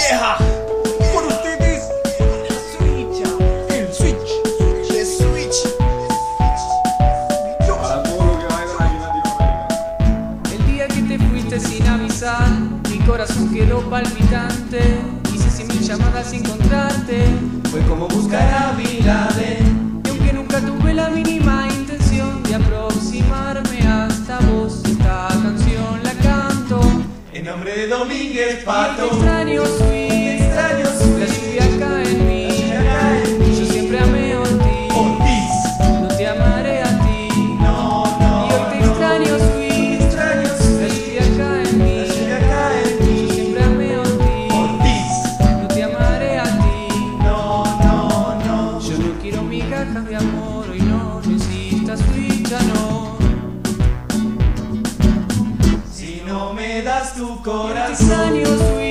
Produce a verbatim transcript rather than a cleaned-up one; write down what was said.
vieja. Por ustedes, la switch, el switch, el switch. Para todo lo que baila aquí en Latinoamérica. El día que te fuiste sin avisar, mi corazón quedó palpitante. Hice cien mil llamadas sin encontrarte. Fue como buscar a Bin Laden. Y aunque nunca tuve la mínima intención de aproximarme hasta vos, esta canción la canto En nombre de Domínguez y Pato. te extraño, sweet, extraño, sweet. la lluvia cae en mí. La lluvia cae en mí. Yo siempre amé a ti, Ortiz. no te amaré a ti. No, no, Y hoy te no. extraño, sweet, Extraño, la sweet. lluvia cae en mí. La lluvia cae en mí. Yo siempre amé a ti, Ortiz. no te amaré a ti. No, no, no. Yo no quiero migajas de amor, hoy no necesitas sweet, ya no. Si no me das tu Te corazón. extraño, sweet.